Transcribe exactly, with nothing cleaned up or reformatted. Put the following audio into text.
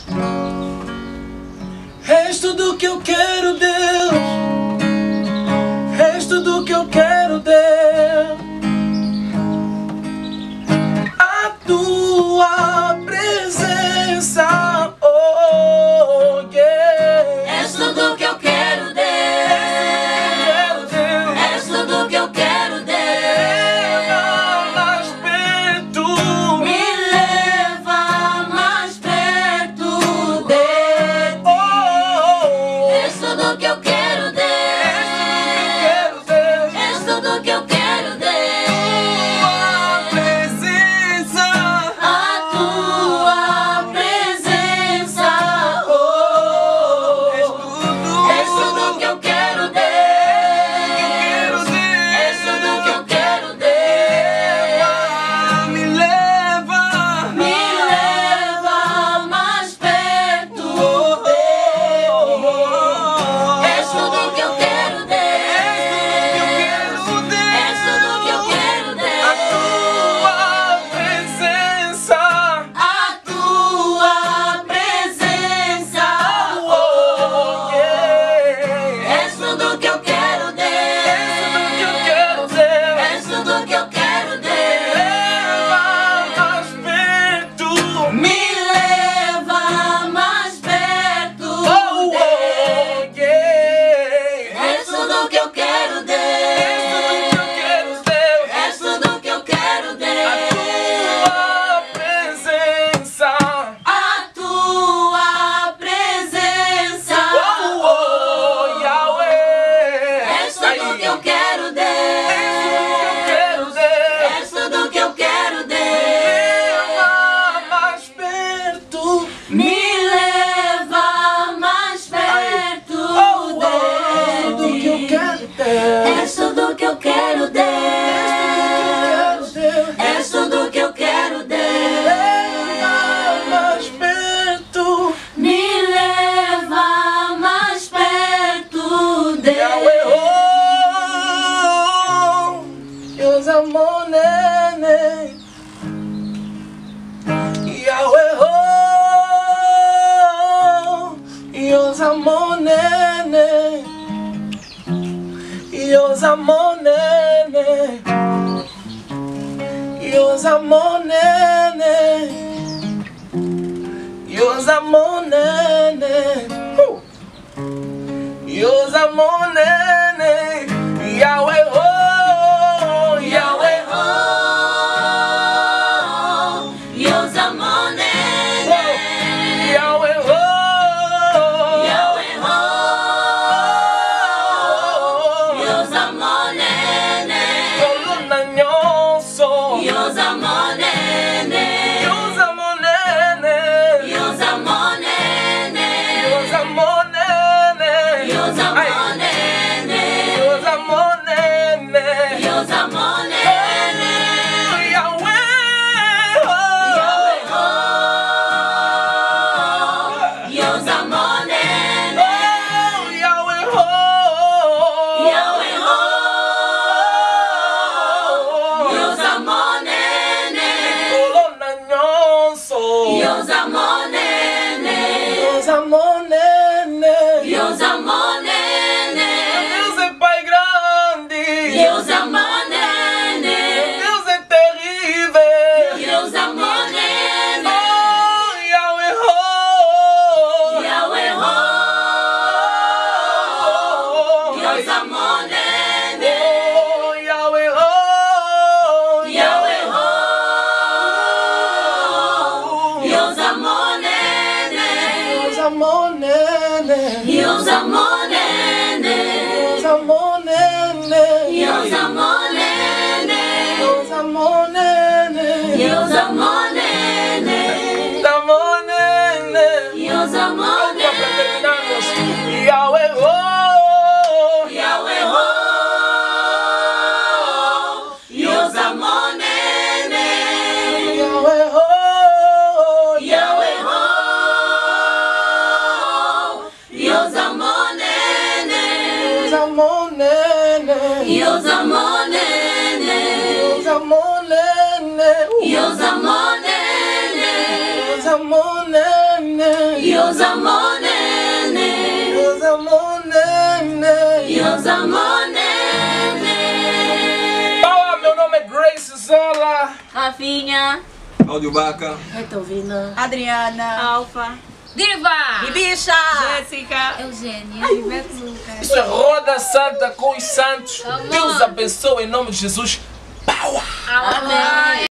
És tudo que eu quero, Deus. És tudo que eu quero, Deus. A tua presença, oh yeah. És tudo que eu quero, Deus. És tudo que eu quero, Deus. Leva mais perto. Me leva mais perto de ti. És tudo que eu quero, Deus. És tudo que eu quero, Deus. A tua presença, oh. És tudo que eu quero, Deus. És tudo que eu quero, Deus. Me leva, Me leva mais perto de ti. És tudo que eu quero, Deus. És tudo que eu quero, Deus. a tua presença, A tua presença, oh oh. yeah. És tudo que eu quero, Deus. que eu quero, Deus. És tudo que eu quero, Deus. Leva mais perto. Me leva mais perto Oh, de oh ti. yeah. És tudo que eu quero, Deus. És tudo que eu quero, Deus. A tua presença, A tua presença, oh, oh Yahweh. És tudo que eu quero, Deus. quero, Deus. És tudo que eu quero, Deus. Leva mais perto. Me leva mais perto Oh, oh, tudo que eu de ti. quero, Deus. És tudo que eu quero, Deus. És tudo que eu quero, Deus. Leva mais perto. Me leva mais perto de Yahweh, oh, Deus amor, nene. Yahweh, oh, Deus amor, nene. Deus amor, nene. Deus amor, nene. Deus amor, nene. Uh. Deus amor, nene. Yahweh, oh, Yahweh, oh, Deus amor, nene. Yahweh, oh, Yahweh, oh, Deus amor, nene. Coluna nyoso. Deus amor, nene. Deus amor, nene. Deus amor, nene. Deus amor, nene. Deus Ai. amor, nene. Deus amor, nene. Deus amor, nene. Yahweh, oh, Yahweh, oh, Deus amor, nene. oh, Yahweh, oh, Yahweh, oh, Deus amor, nene. Coluna nyoso. Deus amor, nene. Deus amor, nene. Deus amor, nene. Deus é Pai grande. Deus amor, nene. Deus é terrível. Deus amor, nene. Oh, Yahweh, oh, Yahweh, oh, Deus amor, nene. oh, Yahweh, oh, Yahweh, oh, Deus amor, nene. Deus amor, nene. Deus amor, nene. Deus amor, nene. Deus amor, nene. Deus amor, nene. Deus amor, nene. Amor, nene. Deus amor, nene. Yahweh, oh, Yahweh, oh, Deus amor, nene. Yahweh, oh, Yahweh, oh, Deus amor, nene. Deus amor, nene. Deus amor, nene. Deus amor, nene. Deus amor, nene. Deus amor, nene. Yozamonene, Yozamonene. Yozamonene. Olá, meu nome é Grace Zola. Rafinha, Áudio Baca. Retovina, Adriana, Alfa, Diva! Bibicha, Jéssica! Eugênia, Ivete Lucas. Isso é Roda Santa com os Santos. Come Deus on. abençoe em nome de Jesus. Power! Amém!